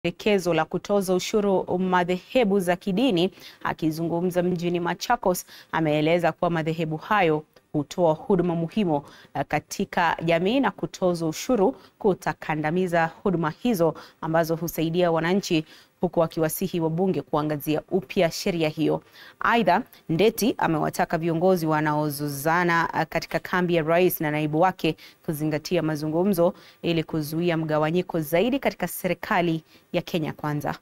Pendekezo la kutoza ushuru madhehebu za kidini. Akizungumza mjini Machakos, ameeleza kuwa madhehebu hayo hutoa huduma muhimu katika jamii na kutoza ushuru kutakandamiza huduma hizo ambazo husaidia wananchi, huku akiwasihi wabunge kuangazia upya sheria hiyo. Aidha, Ndeti amewataka viongozi wanaozozana katika kambi ya rais na naibu wake kuzingatia mazungumzo ili kuzuia mgawanyiko zaidi katika serikali ya Kenya Kwanza.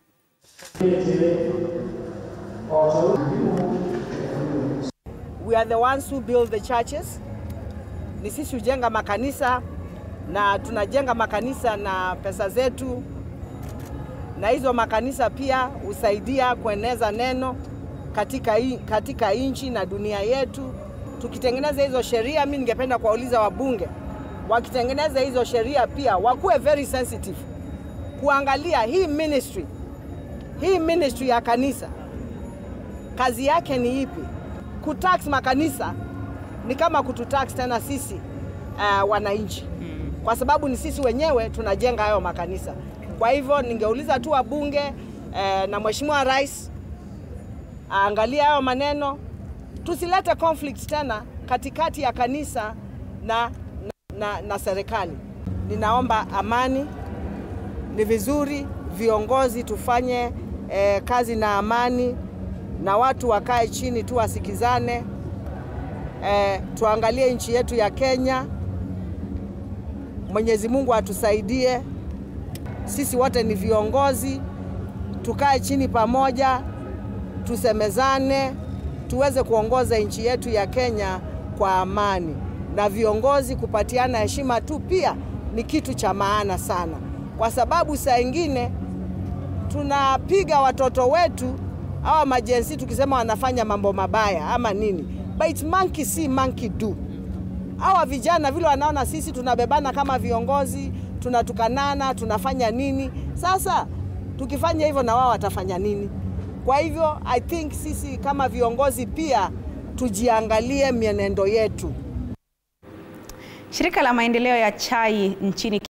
We are the ones who build the churches. Ni sisi hujenga makanisa, na tunajenga makanisa na pesa zetu, na hizo makanisa pia husaidia kueneza neno katika nchi na dunia yetu. Tukitengeneza hizo sheria, mimi ningependa kuwauliza wabunge, wakitengeneza hizo sheria pia wakuwe very sensitive kuangalia hii ministry ya kanisa, kazi yake ni ipi? Kutax makanisa ni kama kututax tena sisi wananchi, kwa sababu ni sisi wenyewe tunajenga hayo makanisa. Kwa hivyo ningeuliza tu wabunge na Mheshimiwa Rais aangalie hayo maneno, tusilete conflict tena katikati ya kanisa na serikali. Ninaomba amani. Ni vizuri viongozi tufanye kazi na amani, na watu wakae chini tu wasikizane. Tuangalie nchi yetu ya Kenya. Mwenyezi Mungu atusaidie. Sisi wote ni viongozi, tukae chini pamoja, tusemezane, tuweze kuongoza nchi yetu ya Kenya kwa amani. Na viongozi kupatiana heshima tu pia ni kitu cha maana sana, kwa sababu saa ingine tunapiga watoto wetu hawa majensi tukisema wanafanya mambo mabaya ama nini. But monkey see monkey do. Hawa vijana vile wanaona sisi tunabebana kama viongozi, tunatukanana, tunafanya nini? Sasa tukifanya hivyo na wao watafanya nini? Kwa hivyo I think sisi kama viongozi pia tujiangalie mienendo yetu. Shirika la maendeleo ya chai nchini